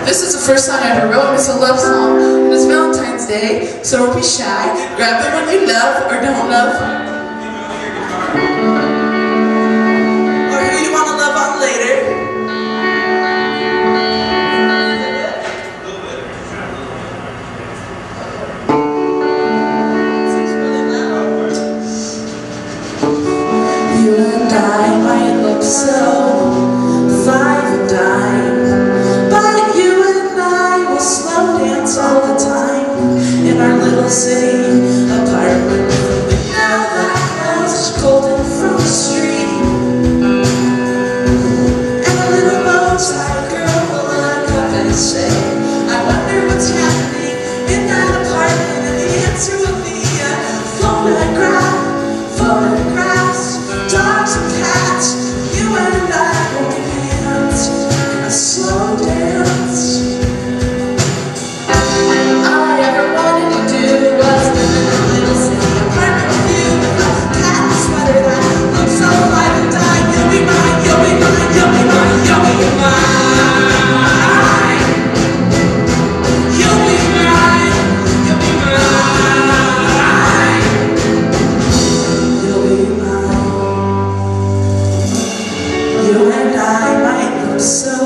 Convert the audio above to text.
This is the first song I ever wrote. It's a love song, and it's Valentine's Day, so don't be shy. Grab the one you love or don't love. Or who you want to love on later. You and I might look so fine and dime, but you and I will slow dance all the time in our little city apartment. The window that glows golden from the street, and a little bow-tie girl will look up and say, I wonder what's happening in that apartment, and the answer will be photographs, dogs and cats, you and I holding hands in a slow dance. All I ever wanted to do was live in a little city apartment with you, with a cat and sweater that looks so alive and die. You'll be mine, you'll be mine, you'll be mine, you'll be mine. You'll be mine, you'll be mine. You'll be mine. You and I might look so